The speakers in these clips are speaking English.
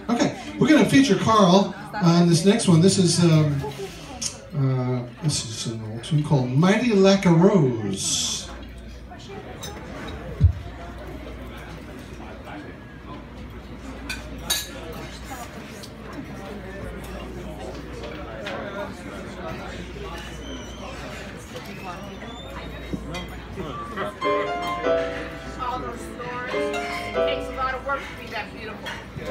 Okay, we're going to feature Carl on this next one. This is an old tune called Mighty Like a Rose. All those stores. It takes a lot of work to be that beautiful.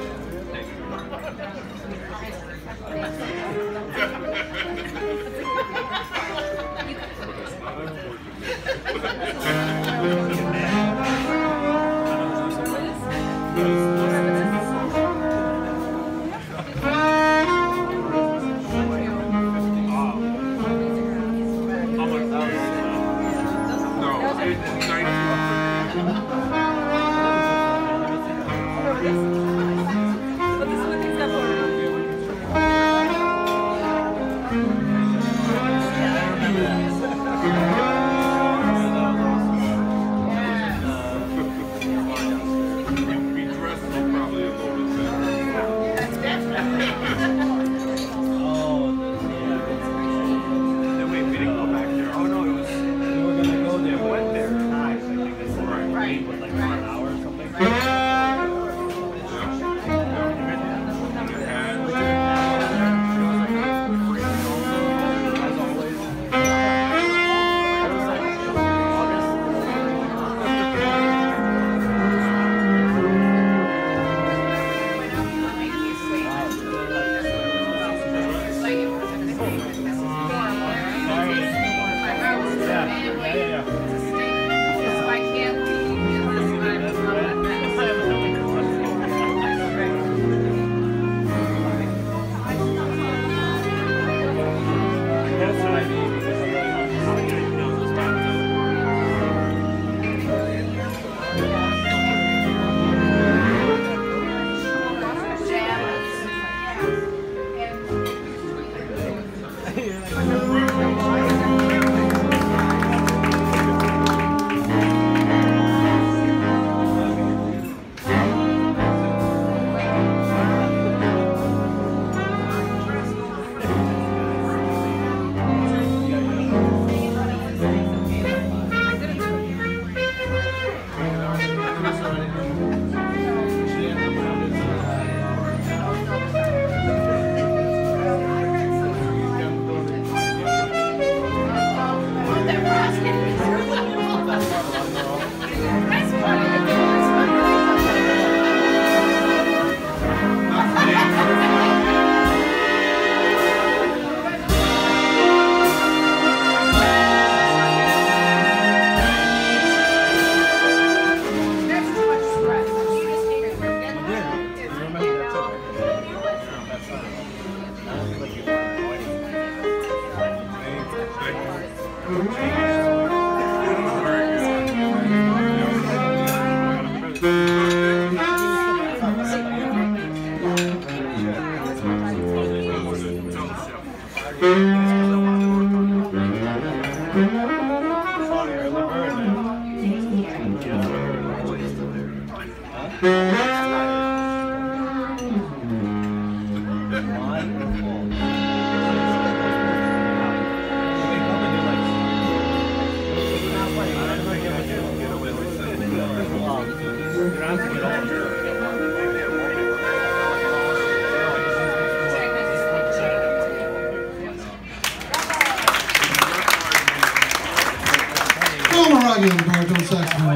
Maraghi on the baritone saxophone.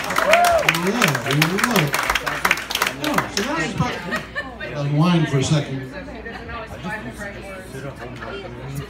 Yeah, so now just unwind for a second.